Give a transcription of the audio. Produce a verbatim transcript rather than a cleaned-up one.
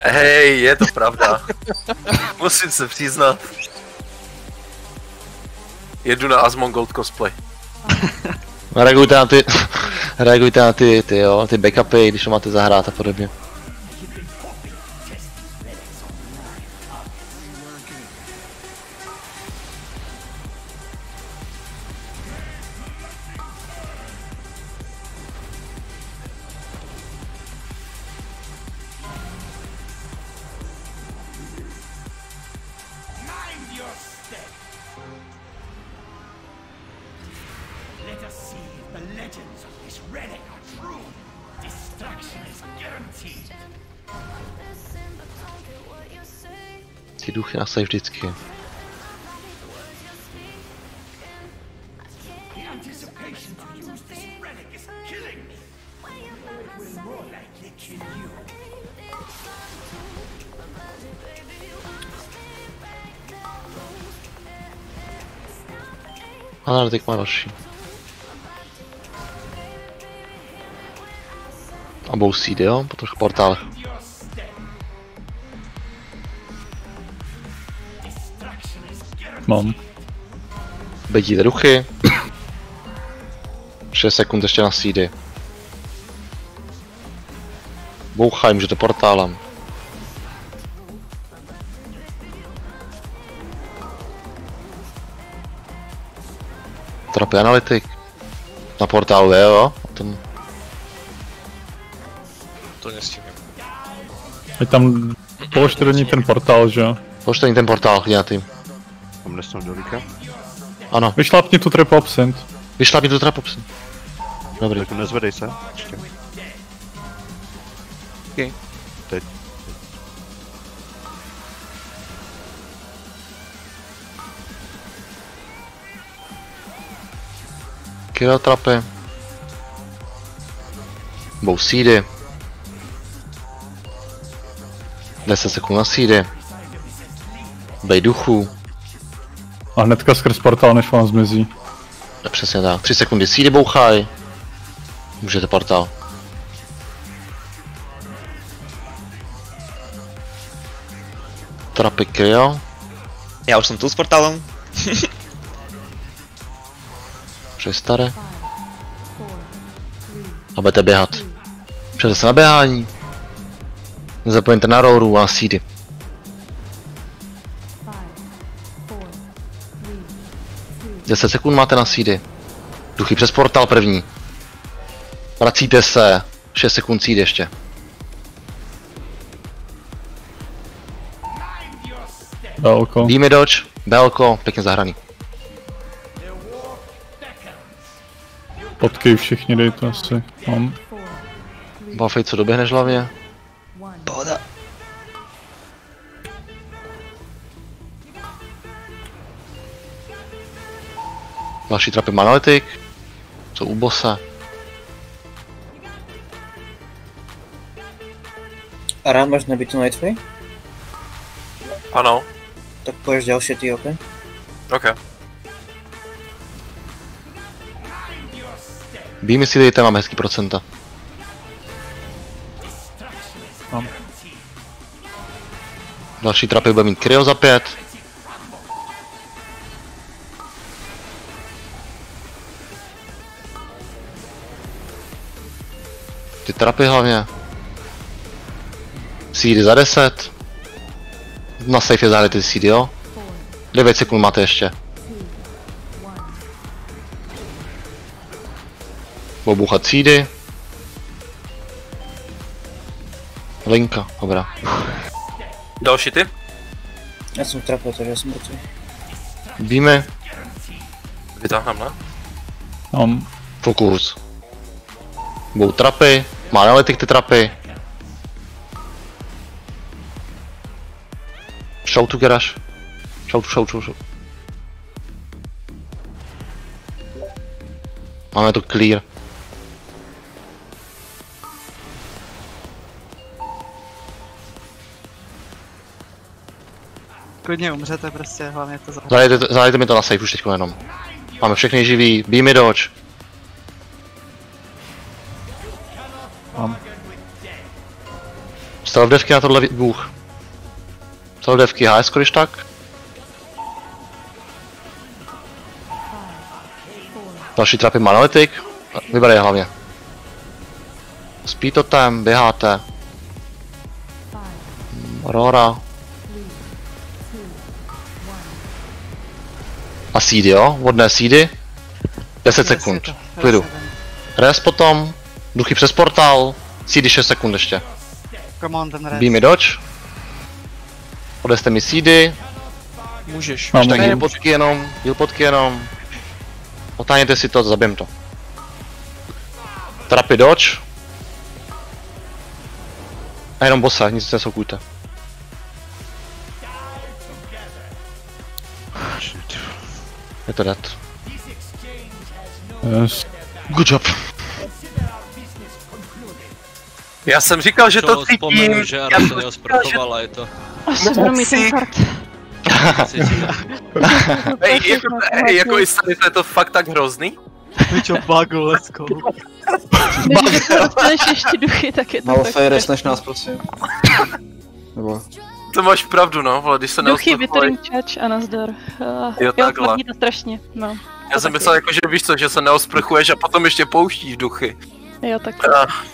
Hej, je to pravda. Musím se přiznat. Jedu na Asmongold cosplay. Reagujte na ty, reagujte na ty, ty jo, ty backupy, když to máte zahrát a podobně. Ty duchy nastají vždycky. Analytik má další. A budou seedy, jo? Po těch portálech. Mám. Bedíte duchy. šest sekund ještě na seedy. Bouchaj, můžete portálem. Trapy analytik. Na portálu je, jo? Ten... To nestihnem. Ať tam položte do ní ten portál, že jo? Položte ní ten portál, hodně na tým. Tam nesnou do líka? Ano. Vyšlápni tu trap absent. Vyšlápni tu trap absent. Dobrý. Tak nezvedej se, ještě. Okay. Teď. Kill trapy. Budou seedy. deset sekund na seedy. Bej duchů. A hnedka skrz portál, než vám zmizí. No, přesně tak. tři sekundy seedy bouchaj. Můžete portál. Trapy kill. Já už jsem tu s portálem. Přestare. A budete běhat. Přijďte se na běhání. Nezapomeňte na rouru a na seedy. deset sekund máte na seedy. Duchy přes portál první. Vracíte se. šest sekund seedy ještě. Belko. Díme dodge. Belko. Pěkně zahraný. Potky všichni dejte asi. Mám. Buffej, co doběhneš hlavně? Pohoda. Další trapy má analytik. Co u bossa? Arán, máš nabitú Nightway? Ano. Tak poješ ďalšie ty, ok? OK. Beamy si dejte, mám hezký procenta. Mám. Další trapy bude mít kryo za pět. Ty trapy hlavně. Seedy za deset. Na safe je zahrajte ty seedy, jo? devět sekund máte ještě. Budou bouchat seedy. Linka, dobrá. Další ty? Ja som trapil, takže ja som mŕtvý. Víme. Vytáhnám, ne? Mám. Fokus. Budou trapy. Má analytik ty trapy. Show to garage. Show to show, show, show. Máme to clear. Klidně umřete prostě, hlavně to zahrát. Zajděte, zajděte mi to na safe už teďko jenom. Máme všechny živý, beamy dodge. Mám. Stealth devky na tohle bůh. Stealth devky H S, když tak. Další trapy má analytik. Vyberej hlavně. Speed totem, běháte. Aurora. A seedy, jo? Vodné seedy. deset sekund. Klidu. Res potom. Duchy přes portál. Seedy šest sekund ještě. Come on, ten res. Beamy dodge. Odeste mi seedy. Můžeš. Mám Tak můžu. heal potky jenom. Heal potky jenom. Otáhněte si to, zabijem to. Trapy dodge. A jenom bossa, nic nesoukujte. Je to dead. Yes. Good job. Já jsem říkal, že to cítím. Vzpomenu, že Ara se neosprchovala, je to... Asi budu mít infart. Ej, jako, ej, jako i stane, to je to fakt tak hrozný? Pičo, bagu, let's go. Když dostaneš ještě duchy, tak je to Malfej, tak. resneš nás, prosím. Nebo... To máš pravdu, no, vole, když se Duchy, neosprchuješ. Withering Charge a nazdar. Uh, Jo, takhle. tvrdí to strašně, no. Já jsem myslel jako, že víš co, že se neosprchuješ a potom ještě pouštíš duchy. Jo, tak. Ah.